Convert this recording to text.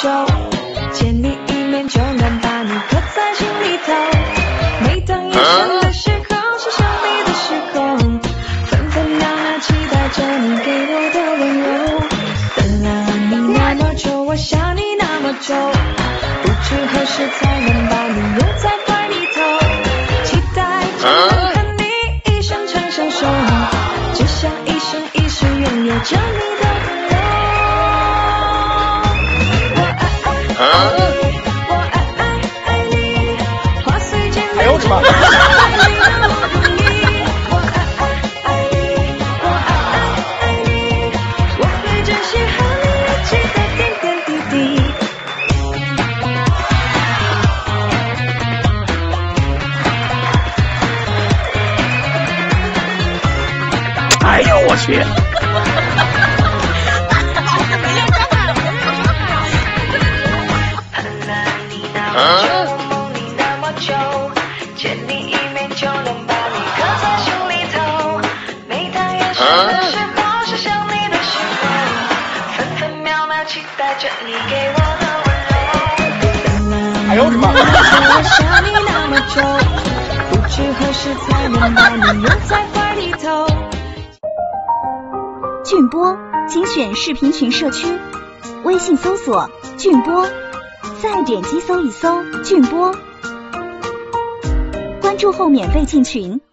久，见你一面就能把你刻在心里头。每当夜深的时候，是想你的时候，分分秒秒期待着你给我的温柔。等了你那么久，我想你那么久，不知何时才能把你拥在怀里头。期待着能和你一生长相守，只想一生一世拥有着你的温柔。我爱你，话虽简单，就让你那么容易。我爱你，我会珍惜和你一起的点点滴滴。 哎呦我去！ 梦里那么久，见你一面就能把你刻在心里头。每当夜深的时候，是想你的时候，分分秒秒期待着你给我的温柔。 哎呦我的妈！ 我想你那么久，不知何时才能把你拥在怀里头。 俊播精选视频群社区，微信搜索俊播，再点击搜一搜俊播，关注后免费进群。